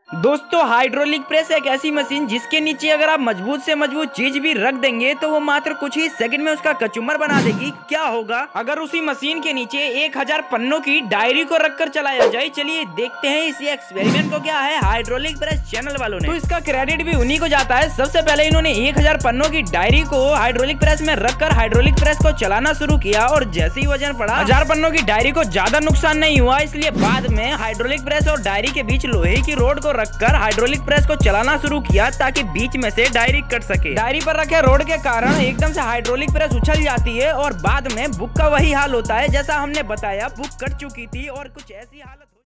दोस्तों hydraulic press एक ऐसी मशीन जिसके नीचे अगर आप मजबूत से मजबूत चीज भी रख देंगे तो वो मात्र कुछ ही सेकंड में उसका कचूमर बना देगी। क्या होगा अगर उसी मशीन के नीचे 1000 पन्नों की डायरी को रखकर चलाया जाए। चलिए देखते हैं इसी एक्सपेरिमेंट को क्या है हाइड्रोलिक प्रेस चैनल वालों ने। तो इसका क्रेडिट भी उन्हीं को जाता है। सबसे पहले इन्होंने 1000 पन्नों की डायरी को हाइड्रोलिक प्रेस में रखकर हाइड्रोलिक प्रेस को चलाना शुरू किया और जैसे ही वजन पड़ा 1000 पन्नों की डायरी को ज्यादा नुकसान नहीं हुआ, इसलिए बाद में हाइड्रोलिक प्रेस और डायरी के बीच लोहे की रोड को रखकर हाइड्रोलिक प्रेस को चलाना शुरू किया ताकि बीच में से डायरी कट सके। डायरी पर रखे रोड के कारण एकदम से हाइड्रोलिक प्रेस उछल जाती है और बाद में बुक का वही हाल होता है जैसा हमने बताया। बुक कट चुकी थी और कुछ ऐसी हालत